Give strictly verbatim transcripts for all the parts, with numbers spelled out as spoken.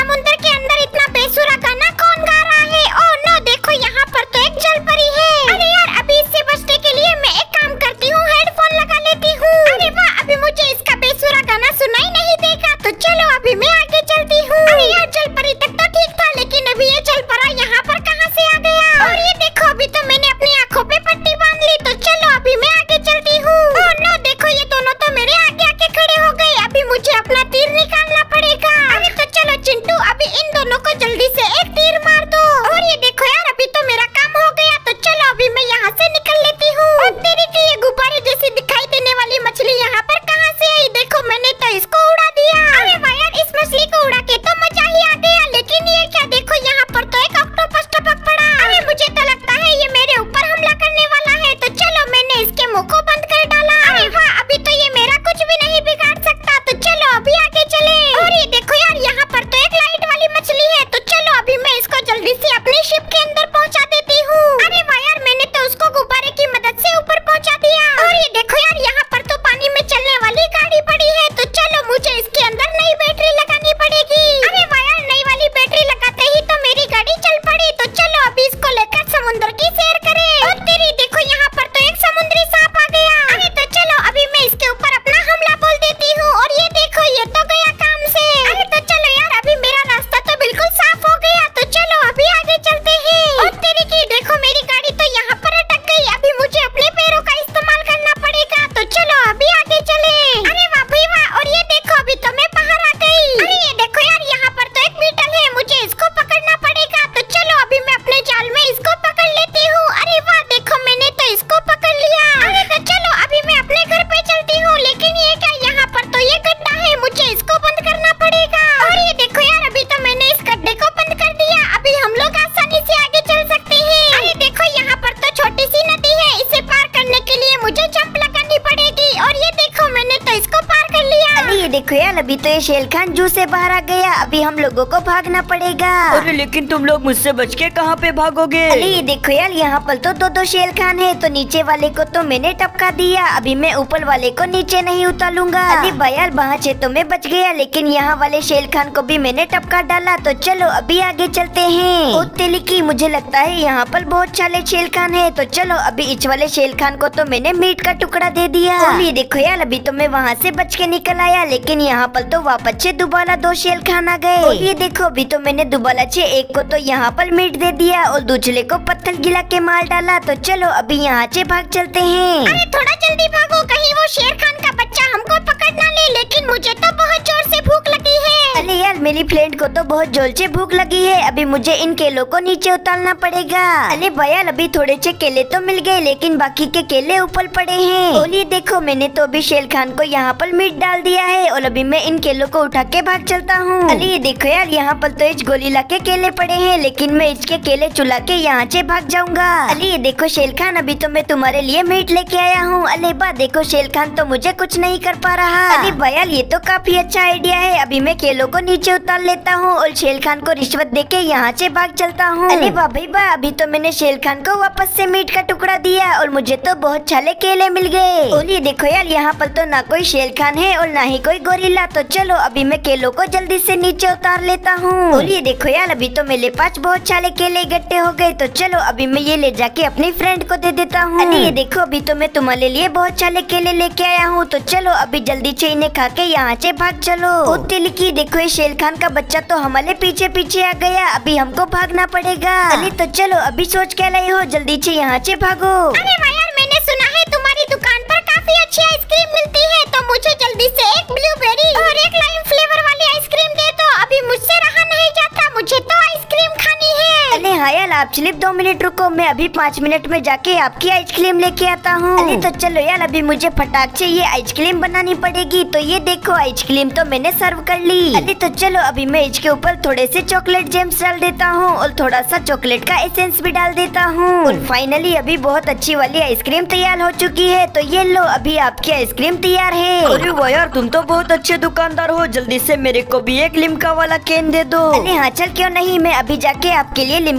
समुद्र के अंदर इतना बेसुरा गाना कौन गा रहा है? ओह नो, देखो यहाँ पर तो एक जल परी है। अरे यार, अभी इससे बचने के लिए मैं एक काम करती हूँ, हेडफोन लगा लेती हूँ। अरे वाह, अभी मुझे इसका बेसुरा गाना सुनाई नहीं देगा, तो चलो अभी मैं आगे चलती हूँ। अरे यार, जल परी तक तो ठीक था, लेकिन अभी ये जल परा यहाँ पर कहाँ से आ गया? और ये देखो, अभी तो मैंने अपनी आँखों पे पट्टी बांध ली, तो चलो अभी मैं आगे चलती हूँ। ओह नो, देखो ये दोनों तो मेरे आगे आके खड़े हो गए। अभी मुझे अपना तीर निकालना पड़ेगा। अरे तो चलो चिंटू, अभी इन दोनों को जल्दी से एक तीर मार दो। और ये देखो यार, अभी तो मेरा काम हो गया, तो चलो अभी मैं यहाँ से निकल लेती हूँ। और तेरी की ये गुब्बारे जैसी दिखाई देने वाली मछली यहाँ पर कहाँ से आई? देखो, मैंने तो इसको उड़ा दिया। अरे वाह यार, इस मछली को उड़ा के तो मजा ही आ गया, लेकिन ये क्या? देखो यहाँ पर तो एक ऑक्टोपस टपक पड़ा। अरे मुझे तो लगता है ये मेरे ऊपर हमला करने वाला है, तो चलो मैंने इसके मुँह को बंद कर डाला। अरे वाह, अभी तो ये मेरा कुछ भी नहीं बिगाड़ सकता, तो चलो अभी आगे चले। और ये देखो यार, यहाँ पर तो एक लाइट वाली मछली है, तो चलो अभी मैं इसको जल्दी से अपनी शिप के अंदर पहुँचा देती हूँ। अरे वाह यार, मैंने तो उसको गुब्बारे की मदद से ऊपर पहुँचा दिया। और ये देखो यार, यहाँ पर तो पानी में चलने वाली गाड़ी पड़ी है, तो चलो मुझे इसके अंदर नई बैटरी लगानी पड़ेगी। अरे वाह यार, नई वाली बैटरी लगाते ही तो मेरी गाड़ी चल पड़ी, तो चलो अभी इसको लेकर समुद्र की सैर करें। और तेरी देखो, यहाँ पर तो एक समुद्री सांप आ गया। अरे तो चलो अभी मैं इसके ऊपर अपना हमला बोल देती हूँ। और ये देखो, ये तो गया काम से। अरे तो चलो यार, अभी मेरा रास्ता तो बिल्कुल साफ हो गया, तो चलो अभी आगे चलते हैं। और तेरी की देखो, मेरी गाड़ी तो यहाँ पर अटक गई। अभी मुझे अपने पैरों का इस्तेमाल करना पड़ेगा, तो चलो अभी आगे चले। अरे वाह भाई वाह, और ये देखो, अभी तो मैं बाहर आ गई। अरे ये देखो यार, यहाँ पर तो एक बीटल है, मुझे इसको पकड़ना पड़ेगा, तो चलो अभी मैं अपने जाल में इसको पकड़ लेती हूँ। अरे वाह, देखो मैंने तो इसको पकड़ लिया। अरे तो चलो अभी मैं अपने घर पे चलती हूँ, लेकिन ये क्या? यहाँ पर तो ये गड्ढा है, मुझे इसको बंद करना पड़ेगा। और ये देखो यार, अभी तो मैंने इस गड्ढे को बंद कर दिया, अभी हम लोग आसानी से आगे चल सकते हैं। अरे देखो, यहाँ पर तो छोटी सी नदी है, इसे पार करने के लिए मुझे जंप लगानी पड़ेगी। और ये देखो, मैंने तो इसको पार कर लिया। अरे ये देखो यार, अभी तो ये शेर खान जू से बाहर आ गया, अभी हम लोगों को भागना पड़ेगा। अरे लेकिन तुम लोग मुझसे बच के कहाँ पे भागोगे? अरे ये देखो यार, यहाँ पर तो दो दो शेर खान है, तो नीचे वाले को तो मैंने टपका दिया, अभी मैं ऊपर वाले को नीचे नहीं उतारूंगा। अरे भाई यार, वहाँ से तो मैं बच गया, लेकिन यहाँ वाले शेर खान को भी मैंने टपका डाला, तो चलो अभी आगे चलते हैं। ओ तेली की, मुझे लगता है यहाँ पर बहुत सारे शेर खान है, तो चलो अभी इस वाले शेर खान को तो मैंने मीट का टुकड़ा दे दिया। और ये देखो यार, अभी तो मैं वहाँ से बच के निकल आया, लेकिन यहाँ पर तो वापस से दोबारा दो शेर खान आ गए। और ये देखो, अभी तो मैंने दोबारा से एक को तो यहाँ पर मीट दे दिया और दूसरे को पत्थर गिला के मार डाला, तो चलो अभी यहाँ से भाग चलते हैं। अरे थोड़ा जल्दी भागो, कहीं वो शेर खान का बच्चा हमको पकड़ ना ले, लेकिन मुझे तो बहुत जोर से भूख लगी है। अरे यार, मेरी फ्रेंड को तो बहुत जोर से भूख लगी है, अभी मुझे इन केलों को नीचे उतारना पड़ेगा। अरे भैया, अभी थोड़े से केले तो मिल गए, लेकिन बाकी के केले ऊपर पड़े हैं। और ये देखो, मैंने तो अभी शेर खान को यहाँ पर मीट डाल दिया है, और अभी मैं इन केलों को उठा के भाग चलता हूँ। अरे ये देखो यार, यहाँ पर तो इस गोलीला के केले पड़े हैं, लेकिन मैं इसके केले चुला के यहाँ से भाग जाऊंगा। अरे ये देखो शेर खान, अभी तो मैं तुम्हारे लिए मीट लेके आया हूँ। अरे बा, देखो शेर खान तो मुझे कुछ नहीं कर पा रहा। अरे भैया, ये तो काफी अच्छा आइडिया है, अभी मैं केलों को नीचे उतार लेता हूँ और शेर खान को रिश्वत देके यहाँ से भाग चलता हूँ। अरे वाह भाई वाह, अभी तो मैंने शेर खान को वापस से मीट का टुकड़ा दिया और मुझे तो बहुत छाले केले मिल गए। और ये देखो यार, यहाँ पर तो ना कोई शेर खान है और ना ही कोई गोरिल्ला, तो चलो अभी मैं केलों को जल्दी से नीचे उतार लेता हूँ। और ये देखो यार, अभी तो मेरे पास बहुत छाले केले इकट्ठे हो गए, तो चलो अभी मैं ये ले जाके अपनी फ्रेंड को दे देता हूँ। अरे ये देखो, अभी तो मैं तुम्हारे लिए बहुत छाले केले लेके आया हूँ, तो चलो अभी जल्दी से इन्हें खा के यहाँ से भाग चलो। ओ तिलकी, देखो ये शेर खान का बच्चा तो हमारे पीछे पीछे आ गया, अभी हमको भागना पड़ेगा। अरे तो चलो अभी सोच क्या लाई हो, जल्दी से यहाँ से भागो। अरे वाह यार, मैंने सुना है तुम्हारी दुकान पर काफी अच्छी आइसक्रीम मिलती है, तो मुझे जल्दी से एक ब्लूबेरी और एक लाइम फ्लेवर वाली आइसक्रीम दे दो, अभी मुझसे रहा नहीं जाता, मुझे तो आइसक्रीम खानी है। अरे हाँ यार, आप सिर्फ दो मिनट रुको, मैं अभी पाँच मिनट में जाके आपकी आइसक्रीम लेके आता हूँ। अरे तो चलो यार, अभी मुझे फटाक से ये आइसक्रीम बनानी पड़ेगी, तो ये देखो आइसक्रीम तो मैंने सर्व कर ली। अरे तो चलो अभी मैं इसके ऊपर थोड़े से चॉकलेट जेम्स डाल देता हूँ और थोड़ा सा चॉकलेट का एसेंस भी डाल देता हूँ। और फाइनली अभी बहुत अच्छी वाली आइसक्रीम तैयार हो चुकी है, तो ये लो अभी आपकी आइसक्रीम तैयार है। अरे वाह यार, तुम तो बहुत अच्छे दुकानदार हो, जल्दी से मेरे को भी एक लिम्का वाला कैन दे दो। अरे हाँ चल, क्यों नहीं, मैं अभी जाके आपके लिए लिम्का वाला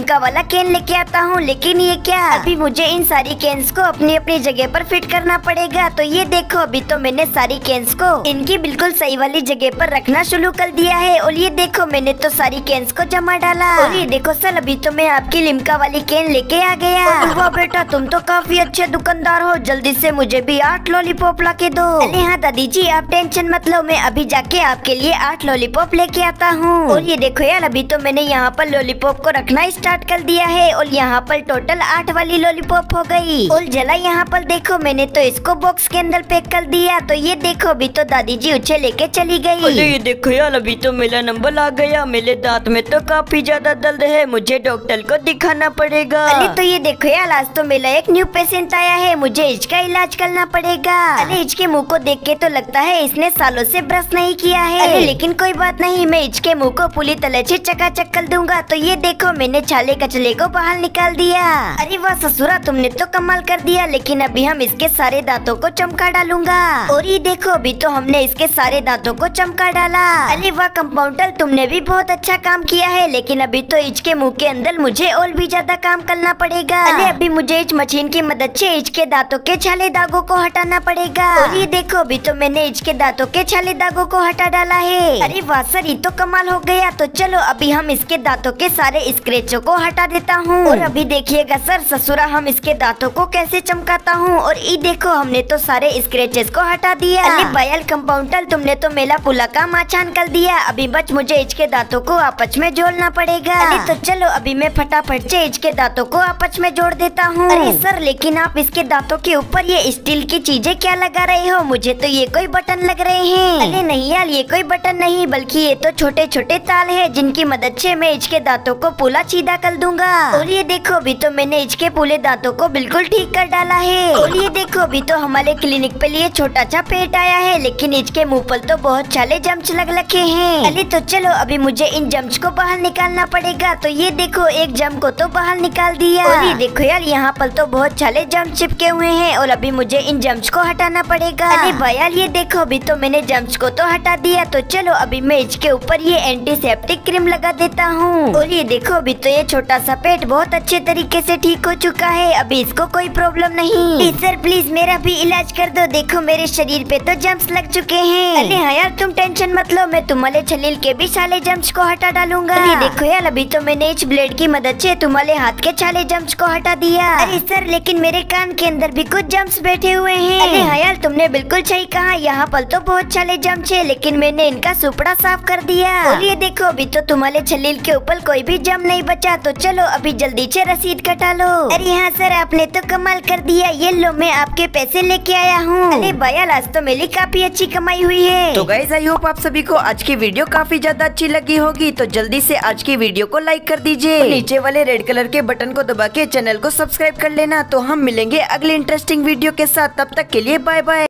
केन लेके आता हूँ, लेकिन ये क्या, अभी मुझे इन सारी केन्स को अपनी अपनी जगह पर फिट करना पड़ेगा। तो ये देखो अभी तो मैंने सारी केन्स को इनकी बिल्कुल सही वाली जगह पर रखना शुरू कर दिया है। और ये देखो मैंने तो सारी केन्स को जमा डाला। और ये देखो सर अभी तो मैं आपकी लिम्का वाली केन लेके आ गया। वाह बेटा तुम तो काफी अच्छे दुकानदार हो, जल्दी से मुझे भी आठ लॉलीपॉप ला के दो। अरे हाँ दादी जी आप टेंशन मत लो, मैं अभी जाके आपके लिए आठ लॉलीपॉप लेके आता हूँ। और ये देखो यार अभी तो मैंने यहाँ पर लॉलीपॉप को रखना स्टार्ट कर दिया है और यहाँ पर टोटल आठ वाली लॉलीपॉप हो गई। और जला यहाँ पर देखो मैंने तो इसको बॉक्स के अंदर पैक कर दिया। तो ये देखो अभी तो दादी जी उसे लेके चली गई। अरे ये देखो यार अभी तो मेरा नंबर आ गया, मेरे दांत में तो काफी ज्यादा दर्द है, मुझे डॉक्टर को दिखाना पड़ेगा। अरे तो ये देखो यार आज तो मेरा एक न्यू पेशेंट आया है, मुझे इसका इलाज करना पड़ेगा। अरे इसके मुंह को देख के तो लगता है इसने सालों से ब्रश नहीं किया है। अरे लेकिन कोई बात नहीं, मैं इसके मुंह को पूरी तरह से चकाचक कर दूंगा। तो ये देखो मैंने छाले कचले को बाहर निकाल दिया। अरे वाह ससुरा तुमने तो कमाल कर दिया, लेकिन अभी हम इसके सारे दांतों को चमका डालूंगा। और ये देखो अभी तो हमने इसके सारे दांतों को चमका डाला। अरे वाह कंपाउंडर तुमने भी बहुत अच्छा काम किया है, लेकिन अभी तो इसके मुंह के अंदर मुझे और भी ज्यादा काम करना पड़ेगा। अरे अभी मुझे इस मशीन की मदद से इसके दांतों के छाले दागों को हटाना पड़ेगा। और ये देखो अभी तो मैंने इसके दांतों के छाले दागों को हटा डाला है। अरे वाह सर ये तो कमाल हो गया। तो चलो अभी हम इसके दांतों के सारे स्क्रैचों को हटा देता हूँ। और अभी देखिएगा सर ससुरा हम इसके दांतों को कैसे चमकाता हूँ। और ये देखो हमने तो सारे स्क्रैचेस को हटा दिया। अरे बयाल कंपाउंडर तुमने तो मेला पुला काम आसान कर दिया, अभी बस मुझे इसके दांतों को आपस में जोड़ना पड़ेगा। अरे तो चलो अभी मैं फटाफट से इसके दांतों को आपस में जोड़ देता हूँ। अरे सर लेकिन आप इसके दांतों के ऊपर ये स्टील की चीजें क्या लगा रहे हो, मुझे तो ये कोई बटन लग रहे हैं। अरे नहीं यार ये कोई बटन नहीं बल्कि ये तो छोटे छोटे ताल है जिनकी मदद से मैं इसके दांतों को पूरा सीधा कर दूंगा। और ये देखो अभी तो मैंने इसके पूरे दांतों को बिल्कुल ठीक कर डाला है। और ये देखो अभी तो हमारे क्लिनिक पे लिए छोटा सा पेट आया है, लेकिन इसके मुंह पर तो बहुत सारे जम्स लग रखे हैं। अरे तो चलो अभी मुझे इन जम्स को बाहर निकालना पड़ेगा। तो ये देखो एक जम को तो बाहर निकाल दिया। और ये देखो यार यहाँ पर तो बहुत सारे जम्स चिपके हुए हैं और अभी मुझे इन जम्स को हटाना पड़ेगा। अरे भैयाल ये देखो अभी तो मैंने जम्स को तो हटा दिया। तो चलो अभी मैं इसके ऊपर ये एंटीसेप्टिक क्रीम लगा देता हूँ। और ये देखो अभी तो ये छोटा सा पेट बहुत अच्छे तरीके से ठीक हो चुका है, अभी इसको कोई प्रॉब्लम नहीं। सर प्लीज मेरा भी इलाज कर दो, देखो मेरे शरीर पे तो जम्स लग चुके हैं। अरे हाँ यार तुम टेंशन मत लो, मैं तुम्हारे शरीर के भी साले जम्स को हटा डालूंगा। अरे देखो यार अभी तो मैंने इस ब्लेड की मदद से तुम्हारे हाथ के छाले जम्स को हटा दिया। अरे सर लेकिन मेरे कान के अंदर भी कुछ जम्स बैठे हुए हैं। अरे हाँ यार तुमने बिल्कुल सही कहा, यहाँ पर तो बहुत छाले जम्स है, लेकिन मैंने इनका सुपड़ा साफ कर दिया। और ये देखो अभी तो तुम्हारे शरीर के ऊपर कोई भी जम नहीं बचा। तो चलो अभी जल्दी से रसीद कटा लो। अरे हाँ सर आपने तो कमाल कर दिया, ये लो मैं आपके पैसे लेके आया हूँ। अरे भैया आज तो मेरी काफी अच्छी कमाई हुई है। तो गाइस आई होप आप सभी को आज की वीडियो काफी ज्यादा अच्छी लगी होगी, तो जल्दी से आज की वीडियो को लाइक कर दीजिए, नीचे वाले रेड कलर के बटन को दबा के चैनल को सब्सक्राइब कर लेना। तो हम मिलेंगे अगले इंटरेस्टिंग वीडियो के साथ, तब तक के लिए बाय बाय।